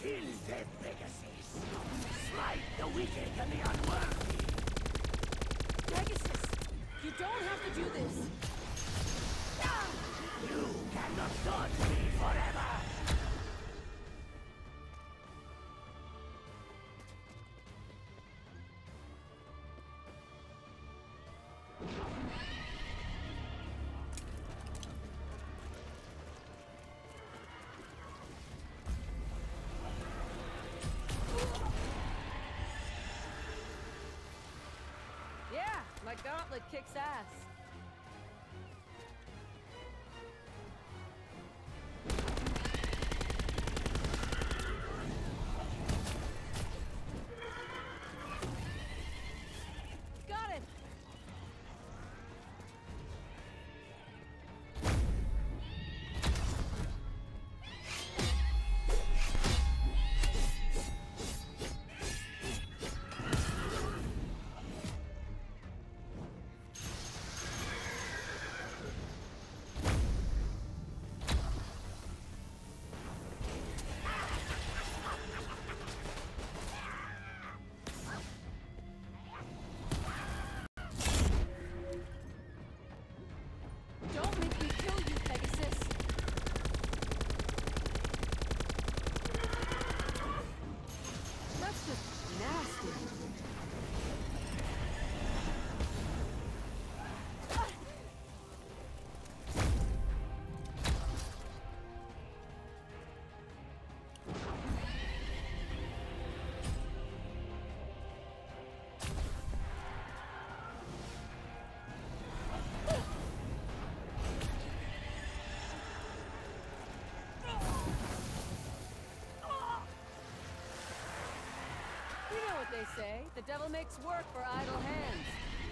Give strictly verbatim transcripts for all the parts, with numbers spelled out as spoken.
Kill them, Pegasus! Smite the wicked and the unworthy! Pegasus! You don't have to do this! You cannot dodge me forever! Yeah, my gauntlet kicks ass. Got it! Don't make me kill you, Pegasus! That's just nasty. You know what they say, the devil makes work for idle hands.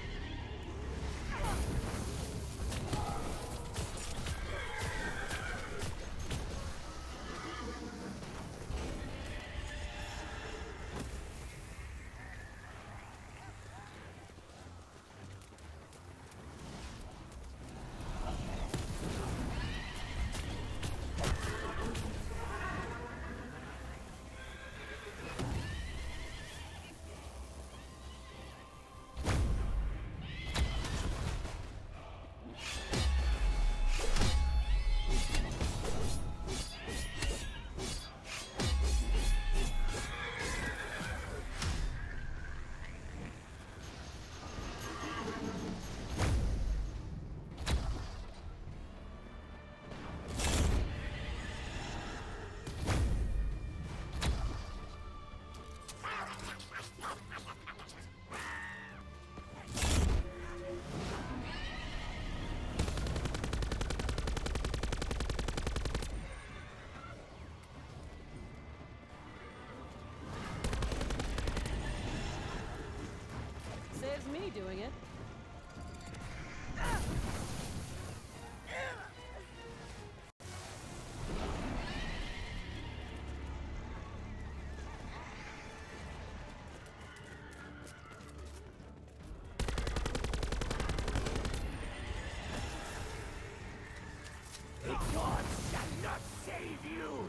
Saves me doing it. The gods shall not save you!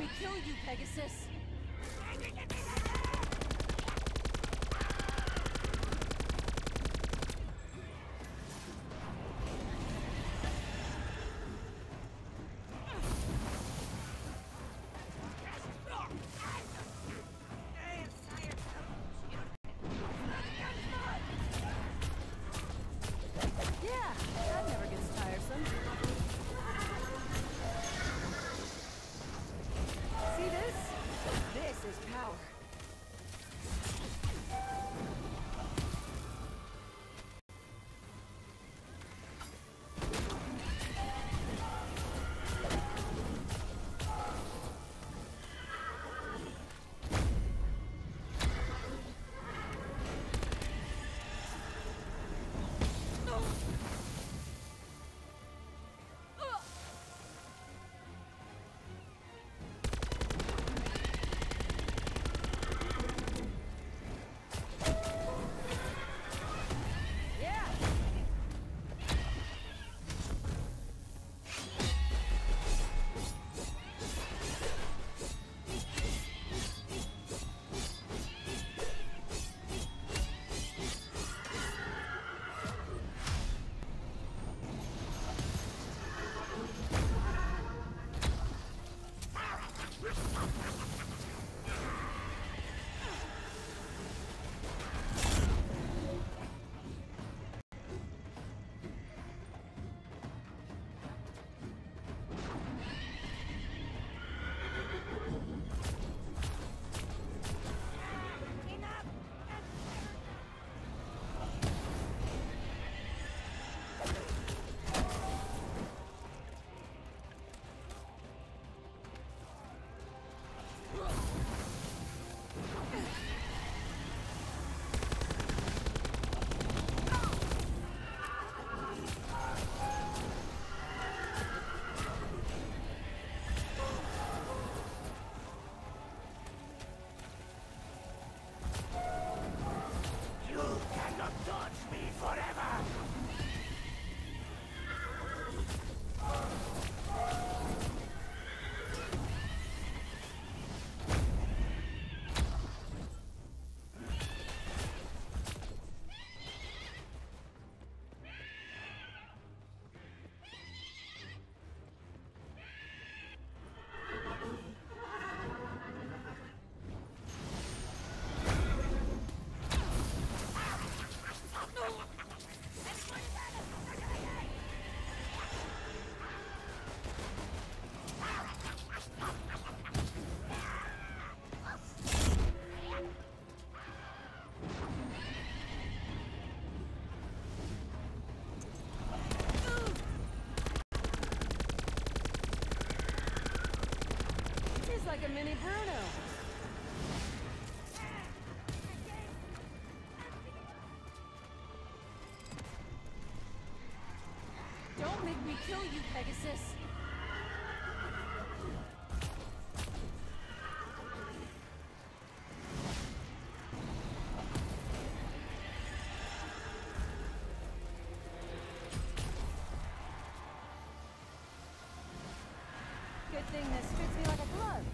me kill you, Pegasus! Yeah, that never gets tiresome. See this? This is power. Like a mini Bruno. Don't make me kill you, Pegasus. Good thing this fits me like a glove.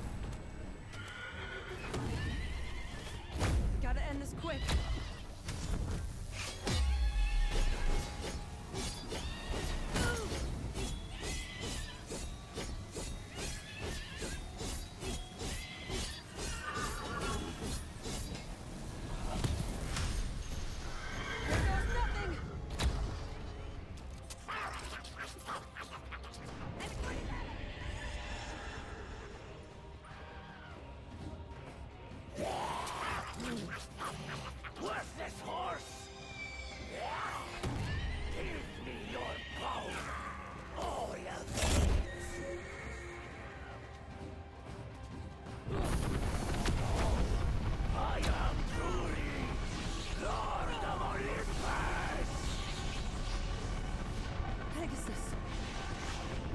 Gotta end this quick.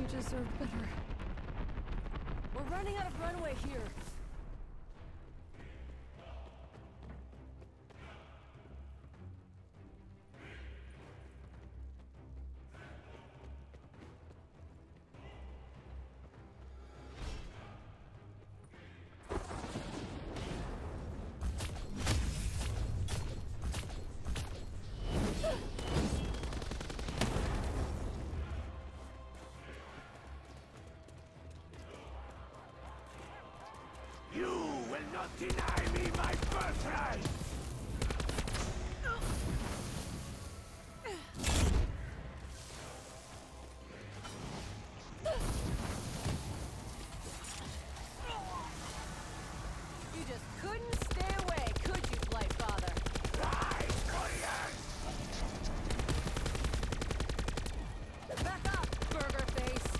deserve better. We're running out of runway here. You will not deny me my birthright! You just couldn't stay away, could you, Blight Father? Rise, warriors! Back up, burger face!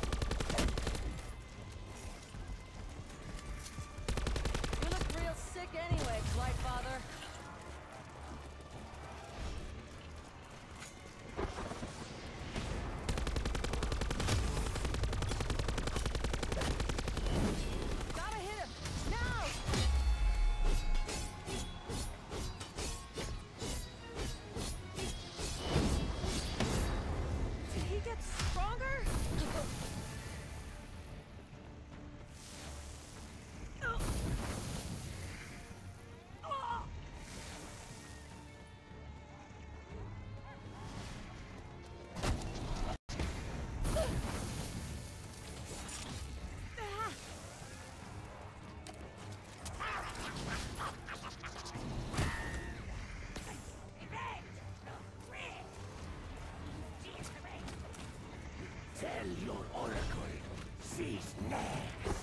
You look real sick anyway, Blight Father. Gotta hit him! Now! Did he get stronger? Tell your oracle, she's next.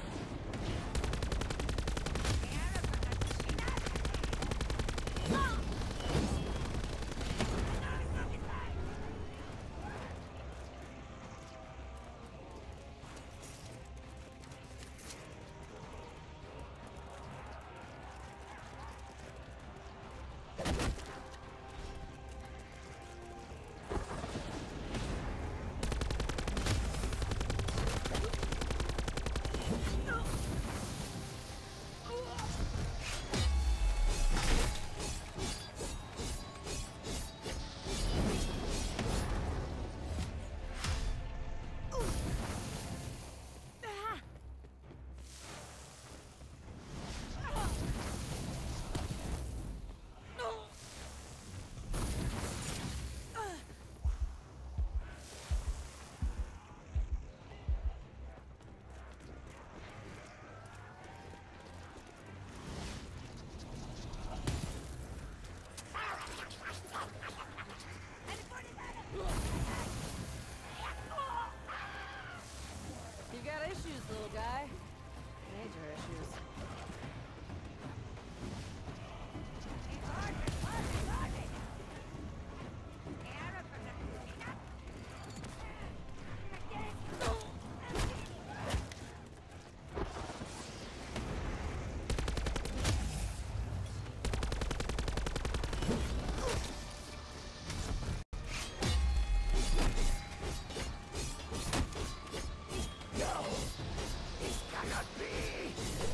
You got issues, little guy. Major issues. No! This cannot be!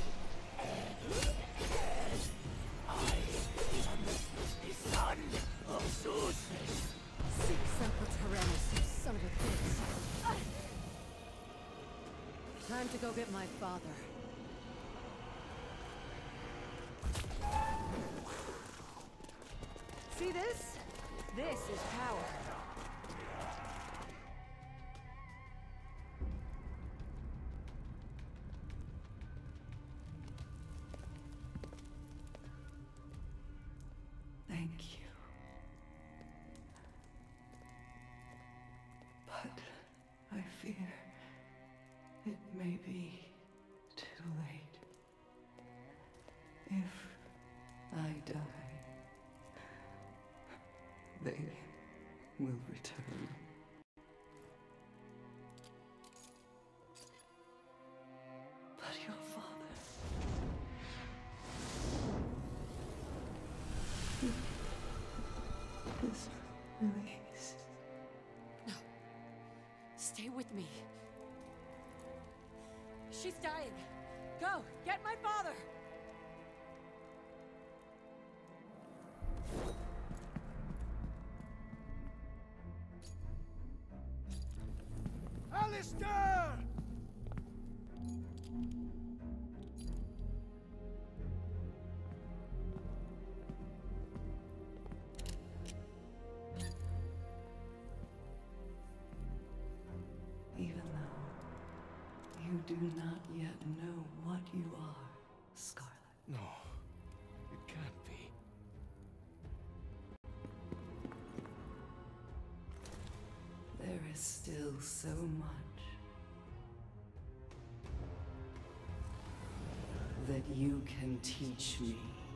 I am the son of Zeus! Sic semper tyrannis, you son of a bitch. Time to go get my father. See this? This is power. Thank you. But I fear it may be too late. If I die, they will return. But your father... His release. No. Stay with protect me. She's dying. Go, get my father! Alistair! Even though you do not yet know what you are, Scarlet. No, it can't be. There is still so much that you can teach me.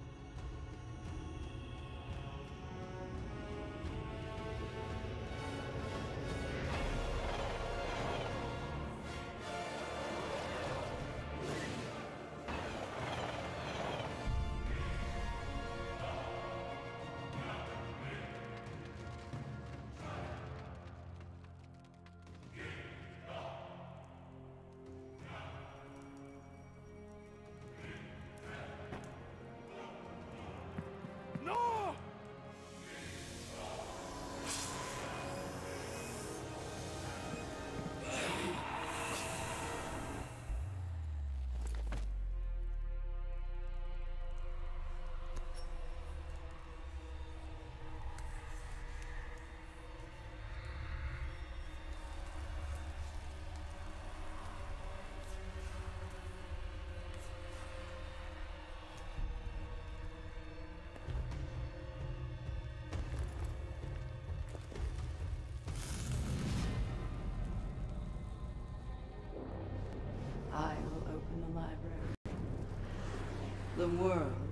No! I will open the library. The world